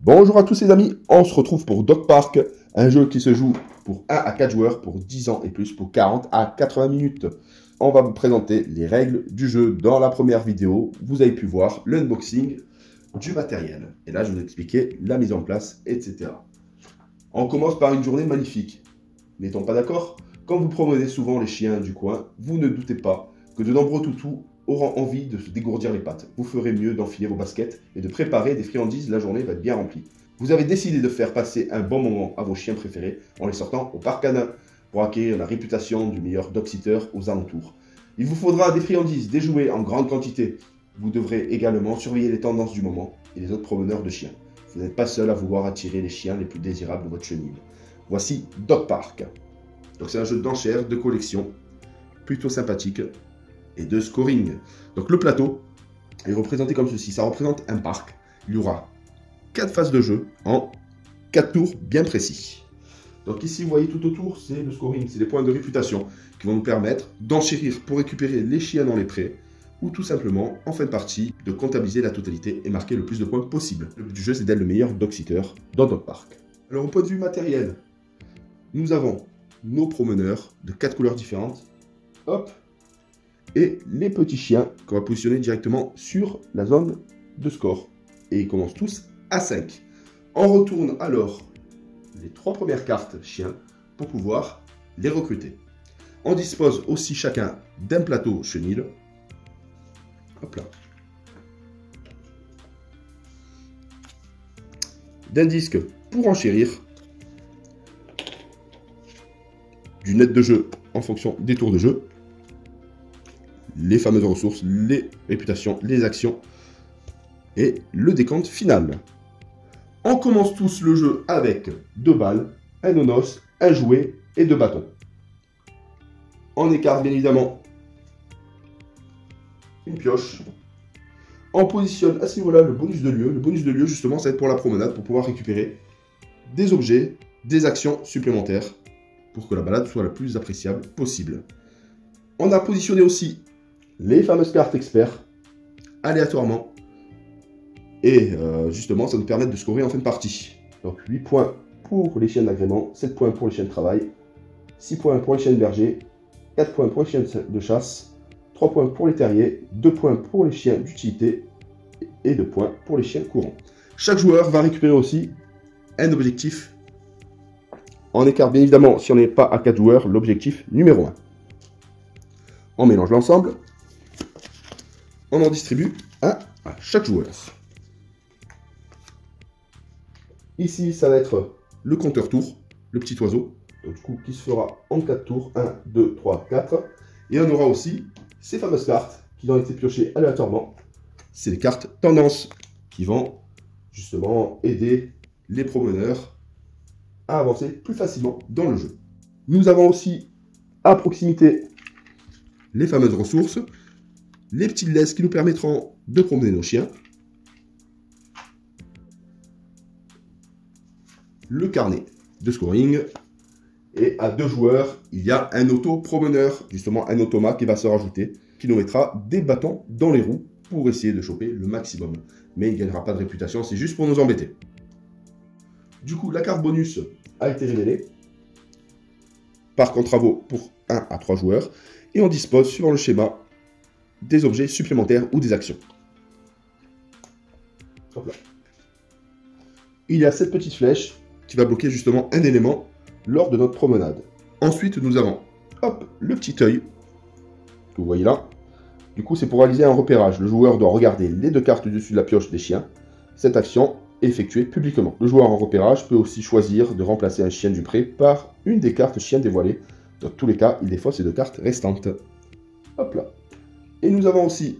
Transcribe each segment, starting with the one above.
Bonjour à tous les amis, on se retrouve pour Dog Park, un jeu qui se joue pour 1 à 4 joueurs, pour 10 ans et plus, pour 40 à 80 minutes. On va vous présenter les règles du jeu. Dans la première vidéo, vous avez pu voir l'unboxing du matériel. Et là, je vais vous expliquer la mise en place, etc. On commence par une journée magnifique. N'est-on pas d'accord? Quand vous promenez souvent les chiens du coin, vous ne doutez pas que de nombreux toutous auront envie de se dégourdir les pattes. Vous ferez mieux d'enfiler vos baskets et de préparer des friandises, la journée va être bien remplie. Vous avez décidé de faire passer un bon moment à vos chiens préférés en les sortant au parc canin pour acquérir la réputation du meilleur dog-sitter aux alentours. Il vous faudra des friandises, des jouets en grande quantité. Vous devrez également surveiller les tendances du moment et les autres promeneurs de chiens. Vous n'êtes pas seul à vouloir attirer les chiens les plus désirables de votre chenille. Voici Dog Park. Donc c'est un jeu d'enchères, de collection, plutôt sympathique, et de scoring. Donc le plateau est représenté comme ceci. Ça représente un parc. Il y aura 4 phases de jeu en 4 tours bien précis. Donc ici, vous voyez tout autour, c'est le scoring, c'est les points de réputation qui vont nous permettre d'enchérir pour récupérer les chiens dans les prés ou tout simplement, en fin de partie, de comptabiliser la totalité et marquer le plus de points possible. Le but du jeu, c'est d'être le meilleur dog-sitter dans Dog Park. Alors au point de vue matériel, nous avons nos promeneurs de 4 couleurs différentes. Hop! Et les petits chiens qu'on va positionner directement sur la zone de score. Et ils commencent tous à 5. On retourne alors les 3 premières cartes chiens pour pouvoir les recruter. On dispose aussi chacun d'un plateau chenille. Hop là. D'un disque pour enchérir. Du net de jeu en fonction des tours de jeu. Les fameuses ressources, les réputations, les actions et le décompte final. On commence tous le jeu avec 2 balles, un nonos, un jouet et 2 bâtons. On écarte bien évidemment une pioche. On positionne à ce niveau-là le bonus de lieu. Le bonus de lieu, justement, ça va être pour la promenade, pour pouvoir récupérer des objets, des actions supplémentaires pour que la balade soit la plus appréciable possible. On a positionné aussi les fameuses cartes experts aléatoirement. Et justement, ça nous permet de scorer en fin de partie. Donc 8 points pour les chiens d'agrément, 7 points pour les chiens de travail, 6 points pour les chiens de berger, 4 points pour les chiens de chasse, 3 points pour les terriers, 2 points pour les chiens d'utilité et 2 points pour les chiens courants. Chaque joueur va récupérer aussi un objectif. On écarte bien évidemment, si on n'est pas à 4 joueurs, l'objectif numéro 1. On mélange l'ensemble. On en distribue un à chaque joueur. Ici, ça va être le compteur tour, le petit oiseau, donc, du coup, qui se fera en 4 tours. 1, 2, 3, 4. Et on aura aussi ces fameuses cartes qui ont été piochées aléatoirement. C'est les cartes tendance qui vont justement aider les promeneurs à avancer plus facilement dans le jeu. Nous avons aussi à proximité les fameuses ressources, les petites laisses qui nous permettront de promener nos chiens, le carnet de scoring, et à 2 joueurs, il y a un auto-promeneur, justement un automat qui va se rajouter, qui nous mettra des bâtons dans les roues pour essayer de choper le maximum. Mais il ne gagnera pas de réputation, c'est juste pour nous embêter. Du coup, la carte bonus a été révélée par contrat pour 1 à 3 joueurs, et on dispose, suivant le schéma, des objets supplémentaires ou des actions. Hop là. Il y a cette petite flèche qui va bloquer justement un élément lors de notre promenade. Ensuite, nous avons le petit œil que vous voyez là. Du coup, c'est pour réaliser un repérage. Le joueur doit regarder les 2 cartes dessus de la pioche des chiens. Cette action est effectuée publiquement. Le joueur en repérage peut aussi choisir de remplacer un chien du pré par une des cartes chien dévoilées. Dans tous les cas, il défausse les 2 cartes restantes. Hop là. Et nous avons aussi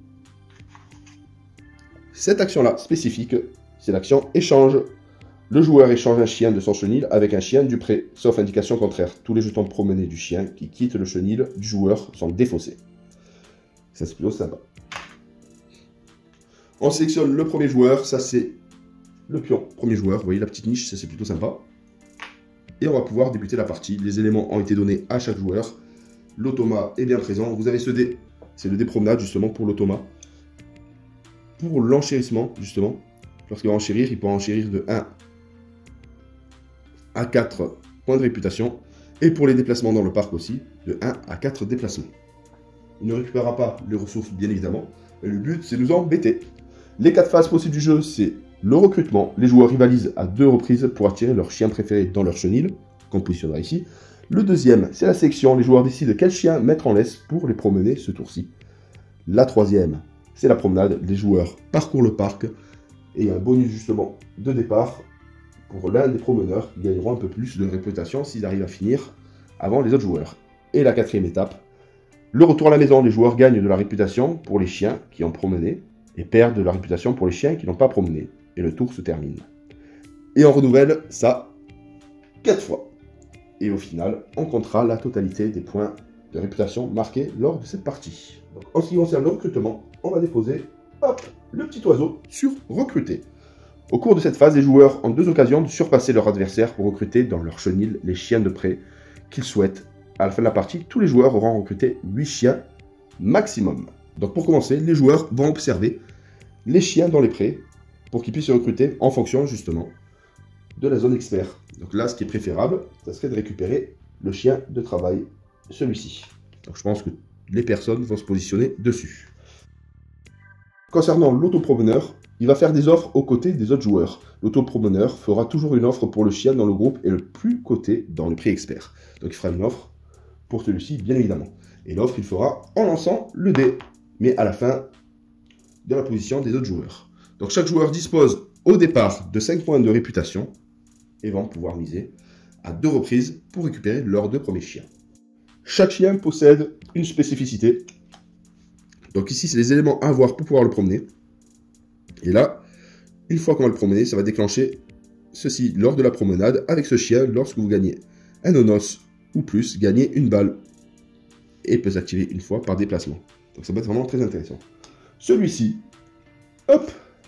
cette action-là spécifique, c'est l'action échange. Le joueur échange un chien de son chenil avec un chien du pré, sauf indication contraire. Tous les jetons de promenée du chien qui quittent le chenil du joueur sont défaussés. Ça, c'est plutôt sympa. On sélectionne le premier joueur, ça c'est le pion. Premier joueur, vous voyez la petite niche, ça c'est plutôt sympa. Et on va pouvoir débuter la partie. Les éléments ont été donnés à chaque joueur. L'automa est bien présent. Vous avez ce dé, c'est le dé promenade justement pour l'automa. Pour l'enchérissement justement. Lorsqu'il va enchérir, il peut enchérir de 1 à 4 points de réputation. Et pour les déplacements dans le parc aussi, de 1 à 4 déplacements. Il ne récupérera pas les ressources, bien évidemment. Et le but, c'est de nous embêter. Les 4 phases possibles du jeu, c'est le recrutement. Les joueurs rivalisent à 2 reprises pour attirer leur chien préféré dans leur chenil, qu'on positionnera ici. Le deuxième, c'est la sélection. Les joueurs décident quel chien mettre en laisse pour les promener ce tour-ci. La troisième, c'est la promenade. Les joueurs parcourent le parc et un bonus justement de départ pour l'un des promeneurs qui gagneront un peu plus de réputation s'ils arrivent à finir avant les autres joueurs. Et la quatrième étape, le retour à la maison. Les joueurs gagnent de la réputation pour les chiens qui ont promené et perdent de la réputation pour les chiens qui n'ont pas promené. Et le tour se termine. Et on renouvelle ça 4 fois. Et au final, on comptera la totalité des points de réputation marqués lors de cette partie. Donc, en ce qui concerne le recrutement, on va déposer le petit oiseau sur recruter. Au cours de cette phase, les joueurs ont 2 occasions de surpasser leur adversaire pour recruter dans leur chenil les chiens de près qu'ils souhaitent. À la fin de la partie, tous les joueurs auront recruté 8 chiens maximum. Donc pour commencer, les joueurs vont observer les chiens dans les prés pour qu'ils puissent se recruter en fonction justement de la zone expert. Donc là, ce qui est préférable, ça serait de récupérer le chien de travail, celui-ci. Donc je pense que les personnes vont se positionner dessus. Concernant l'autopromeneur, il va faire des offres aux côtés des autres joueurs. L'autopromeneur fera toujours une offre pour le chien dans le groupe et le plus coté dans le prix expert. Donc il fera une offre pour celui-ci, bien évidemment. Et l'offre, il fera en lançant le dé, mais à la fin de la position des autres joueurs. Donc chaque joueur dispose au départ de 5 points de réputation et vont pouvoir miser à 2 reprises pour récupérer leurs 2 premiers chiens. Chaque chien possède une spécificité. Donc ici, c'est les éléments à avoir pour pouvoir le promener. Et là, une fois qu'on va le promener, ça va déclencher ceci lors de la promenade. Avec ce chien, lorsque vous gagnez un nonos ou plus, gagnez une balle. Et peut s'activer une fois par déplacement. Donc ça va être vraiment très intéressant. Celui-ci, hop,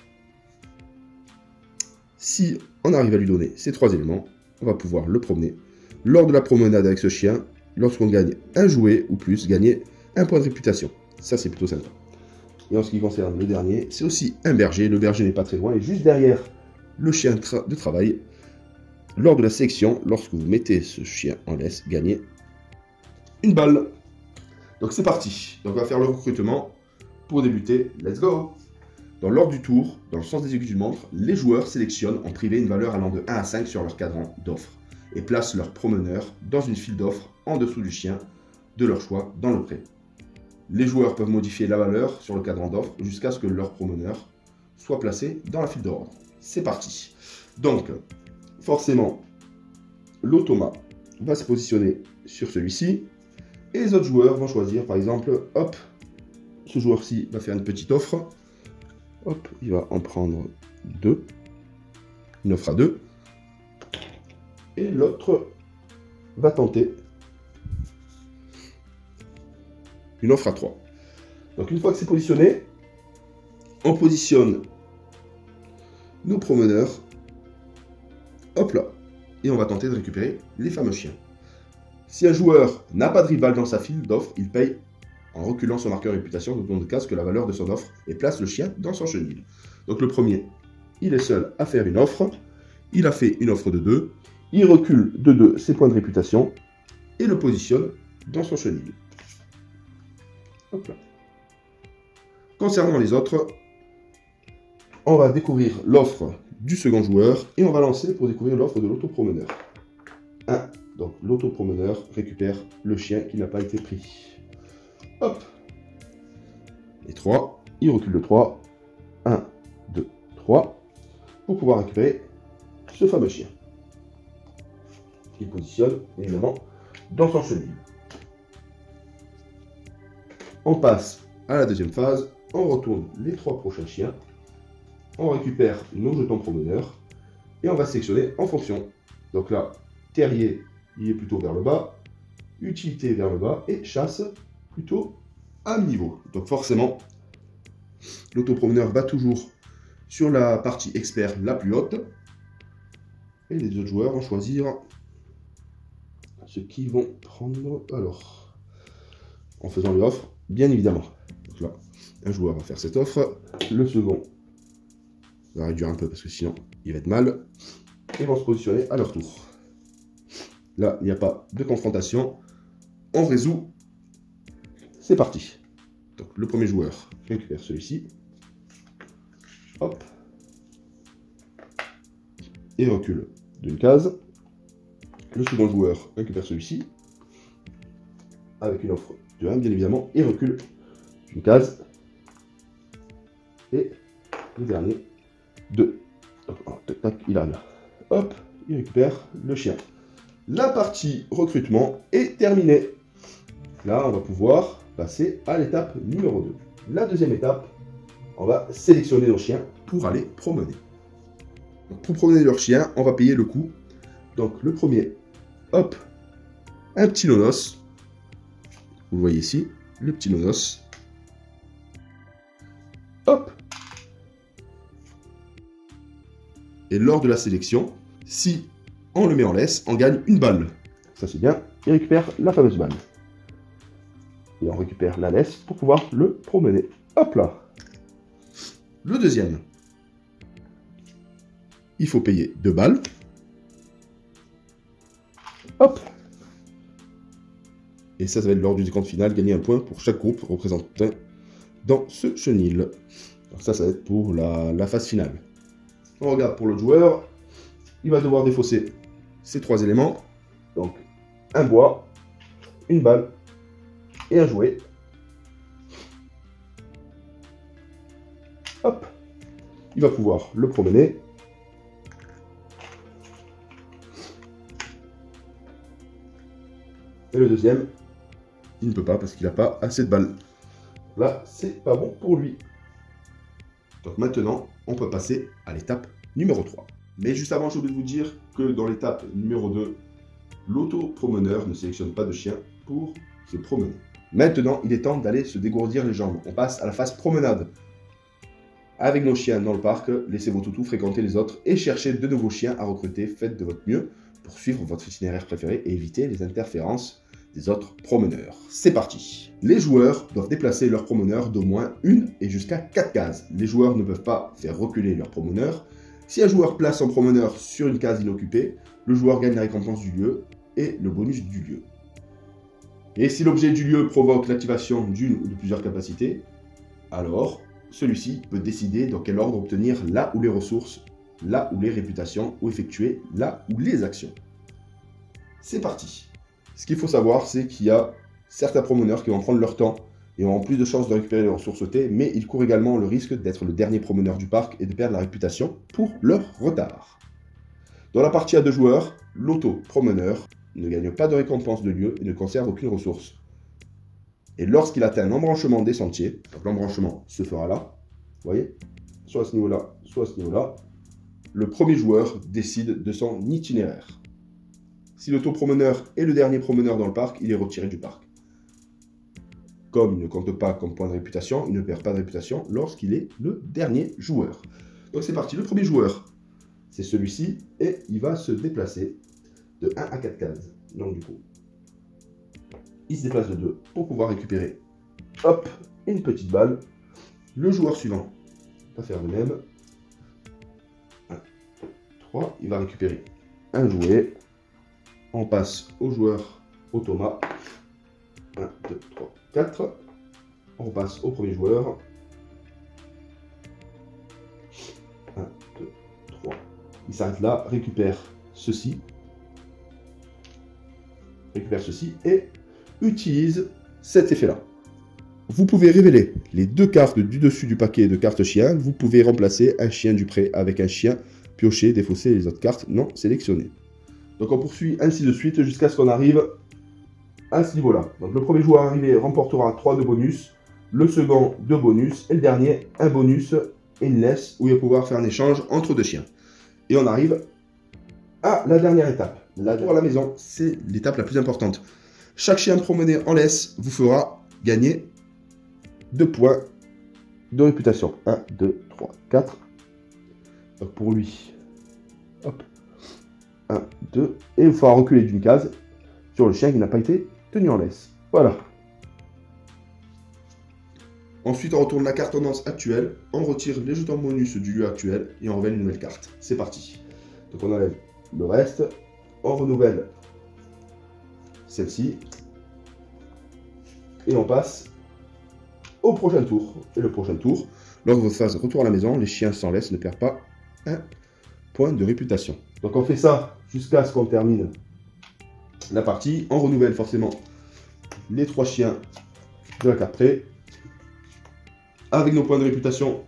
si on arrive à lui donner ces 3 éléments, on va pouvoir le promener. Lors de la promenade avec ce chien, lorsqu'on gagne un jouet ou plus, gagner un point de réputation. Ça, c'est plutôt sympa. Et en ce qui concerne le dernier, c'est aussi un berger. Le berger n'est pas très loin et juste derrière le chien de travail. Lors de la sélection, lorsque vous mettez ce chien en laisse, gagnez une balle. Donc c'est parti. Donc on va faire le recrutement. Pour débuter, let's go. Dans l'ordre du tour, dans le sens des aiguilles d'une montre, les joueurs sélectionnent en privé une valeur allant de 1 à 5 sur leur cadran d'offres et placent leur promeneur dans une file d'offres en dessous du chien de leur choix dans le pré. Les joueurs peuvent modifier la valeur sur le cadran d'offres jusqu'à ce que leur promeneur soit placé dans la file d'ordre. C'est parti. Donc, forcément, l'automa va se positionner sur celui-ci et les autres joueurs vont choisir, par exemple, hop, ce joueur-ci va faire une petite offre. Hop, il va en prendre 2. Une offre à 2. Et l'autre va tenter une offre à 3. Donc une fois que c'est positionné, on positionne nos promeneurs. Hop là. Et on va tenter de récupérer les fameux chiens. Si un joueur n'a pas de rival dans sa file d'offres, il paye en reculant son marqueur réputation, donc on ne casse que la valeur de son offre et place le chien dans son chenil. Donc le premier, il est seul à faire une offre. Il a fait une offre de 2. Il recule de 2 ses points de réputation et le positionne dans son chenil. Hop là. Concernant les autres, on va découvrir l'offre du second joueur et on va lancer pour découvrir l'offre de l'autopromeneur. 1. Donc l'autopromeneur récupère le chien qui n'a pas été pris. Hop. Et 3, il recule de 3. 1, 2, 3. Pour pouvoir récupérer ce fameux chien. Il positionne évidemment dans son chenil. On passe à la deuxième phase. On retourne les 3 prochains chiens. On récupère nos jetons promeneurs. Et on va sélectionner en fonction. Donc là, terrier, il est plutôt vers le bas. Utilité vers le bas. Et chasse plutôt à mi-niveau. Donc forcément, l'autopromeneur va toujours sur la partie expert la plus haute. Et les autres joueurs vont choisir ce qu'ils vont prendre. Alors, en faisant l'offre, bien évidemment. Donc là, un joueur va faire cette offre. Le second On va réduire un peu parce que sinon il va être mal. Ils vont se positionner à leur tour. Là, il n'y a pas de confrontation. On résout. C'est parti. Donc le premier joueur récupère celui-ci. Hop. Et recule d'une case. Le second joueur récupère celui-ci. Avec une offre de 1, bien évidemment. Et recule d'une case. Et le dernier, 2. Donc, oh, tac, tac, il arrive là. Hop, il récupère le chien. La partie recrutement est terminée. Là, on va pouvoir passer à l'étape numéro 2. La deuxième étape, on va sélectionner nos chiens pour aller promener. Donc, pour promener leur chien, on va payer le coût. Donc le premier, hop, un petit nonos. Vous le voyez ici, le petit nonos. Hop. Et lors de la sélection, si on le met en laisse, on gagne une balle. Ça c'est bien. Il récupère la fameuse balle. Et on récupère la laisse pour pouvoir le promener. Hop là. Le deuxième. Il faut payer 2 balles. Hop. Et ça va être lors du décompte final, gagner un point pour chaque groupe représenté dans ce chenil. Donc ça va être pour la phase finale. On regarde pour le joueur. Il va devoir défausser ces 3 éléments. Donc un bois, une balle et un jouet. Hop. Il va pouvoir le promener. Et le deuxième, il ne peut pas parce qu'il n'a pas assez de balles. Là, c'est pas bon pour lui. Donc maintenant, on peut passer à l'étape numéro 3. Mais juste avant, j'ai oublié de vous dire que dans l'étape numéro 2, l'auto-promeneur ne sélectionne pas de chien pour se promener. Maintenant, il est temps d'aller se dégourdir les jambes. On passe à la phase promenade. Avec nos chiens dans le parc, laissez vos toutous fréquenter les autres et cherchez de nouveaux chiens à recruter. Faites de votre mieux pour suivre votre itinéraire préféré et éviter les interférences des autres promeneurs. C'est parti. Les joueurs doivent déplacer leur promeneur d'au moins 1 et jusqu'à 4 cases. Les joueurs ne peuvent pas faire reculer leur promeneur. Si un joueur place son promeneur sur une case inoccupée, le joueur gagne la récompense du lieu et le bonus du lieu. Et si l'objet du lieu provoque l'activation d'une ou de plusieurs capacités, alors celui-ci peut décider dans quel ordre obtenir là où les ressources, là où les réputations, ou effectuer là où les actions. C'est parti. Ce qu'il faut savoir, c'est qu'il y a certains promeneurs qui vont prendre leur temps et auront plus de chances de récupérer les ressources T, mais ils courent également le risque d'être le dernier promeneur du parc et de perdre la réputation pour leur retard. Dans la partie à 2 joueurs, l'auto-promeneur ne gagne pas de récompense de lieu et ne conserve aucune ressource. Et lorsqu'il atteint un embranchement des sentiers, donc l'embranchement se fera là, vous voyez, soit à ce niveau-là, soit à ce niveau-là, le premier joueur décide de son itinéraire. Si l'autopromeneur est le dernier promeneur dans le parc, il est retiré du parc. Comme il ne compte pas comme point de réputation, il ne perd pas de réputation lorsqu'il est le dernier joueur. Donc c'est parti, le premier joueur, c'est celui-ci, et il va se déplacer de 1 à 4 cases. Donc du coup, il se déplace de 2 pour pouvoir récupérer, hop, une petite balle. Le joueur suivant va faire de même. 1, 3, il va récupérer un jouet. On passe au joueur au Thomas. 1, 2, 3, 4. On passe au premier joueur. 1, 2, 3. Il s'arrête là, récupère ceci. Récupère ceci et utilise cet effet-là. Vous pouvez révéler les 2 cartes du dessus du paquet de cartes chiens. Vous pouvez remplacer un chien du pré avec un chien, piocher, défausser les autres cartes non sélectionnées. Donc on poursuit ainsi de suite jusqu'à ce qu'on arrive à ce niveau-là. Donc le premier joueur arrivé remportera 3 de bonus, le second 2 bonus, et le dernier 1 bonus et une laisse où il va pouvoir faire un échange entre 2 chiens. Et on arrive à la dernière étape. La tour à la maison, c'est l'étape la plus importante. Chaque chien promené en laisse vous fera gagner 2 points de réputation. 1, 2, 3, 4. Donc pour lui, hop, 1, 2, et il faudra reculer d'une case sur le chien qui n'a pas été tenu en laisse. Voilà. Ensuite, on retourne la carte tendance actuelle, on retire les jetons bonus du lieu actuel et on révèle une nouvelle carte. C'est parti. Donc on enlève le reste, on renouvelle celle-ci et on passe au prochain tour. Et le prochain tour, lors de votre phase retour à la maison, les chiens sans laisse ne perdent pas un point de réputation. Donc on fait ça jusqu'à ce qu'on termine la partie. On renouvelle forcément les 3 chiens de la carte près. Avec nos points de réputation,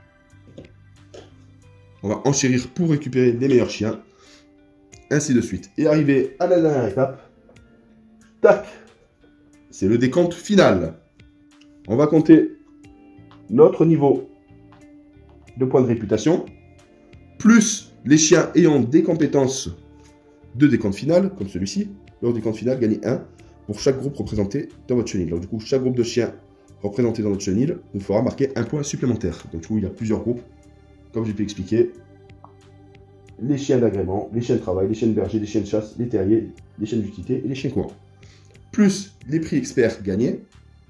on va enchérir pour récupérer les meilleurs chiens. Ainsi de suite. Et arrivé à la dernière étape, tac, c'est le décompte final. On va compter notre niveau de points de réputation, plus les chiens ayant des compétences de décompte final, comme celui-ci. Lors du décompte final, gagnez 1 pour chaque groupe représenté dans votre chenille. Donc du coup, chaque groupe de chiens représenté dans notre chenille nous fera marquer un point supplémentaire. Donc du coup, il y a plusieurs groupes, comme j'ai pu expliquer. Les chiens d'agrément, les chiens de travail, les chiens de berger, les chiens de chasse, les terriers, les chiens d'utilité et les chiens courants. Plus les prix experts gagnés.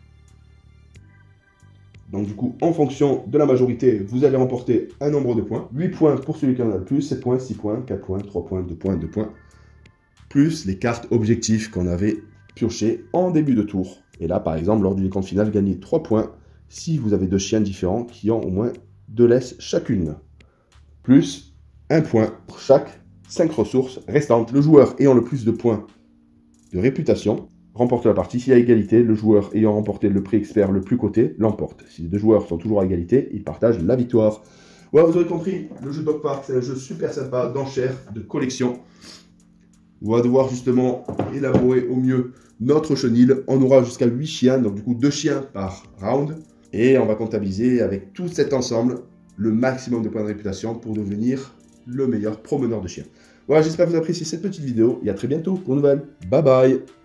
Donc du coup, en fonction de la majorité, vous allez remporter un nombre de points. 8 points pour celui qui en a le plus, 7 points, 6 points, 4 points, 3 points, 2 points, 2 points. Plus les cartes objectifs qu'on avait piochées en début de tour. Et là, par exemple, lors du décompte final, gagnez 3 points si vous avez 2 chiens différents qui ont au moins 2 laisses chacune. Plus 1 point pour chaque 5 ressources restantes. Le joueur ayant le plus de points de réputation remporte la partie. S'il y a égalité, le joueur ayant remporté le prix expert le plus coté l'emporte. Si les 2 joueurs sont toujours à égalité, ils partagent la victoire. Voilà, vous aurez compris, le jeu Dog Park, c'est un jeu super sympa, d'enchères, de collection. On va devoir justement élaborer au mieux notre chenille. On aura jusqu'à 8 chiens, donc du coup 2 chiens par round. Et on va comptabiliser avec tout cet ensemble le maximum de points de réputation pour devenir le meilleur promeneur de chiens. Voilà, j'espère que vous appréciez cette petite vidéo et à très bientôt pour une nouvelle. Bye bye!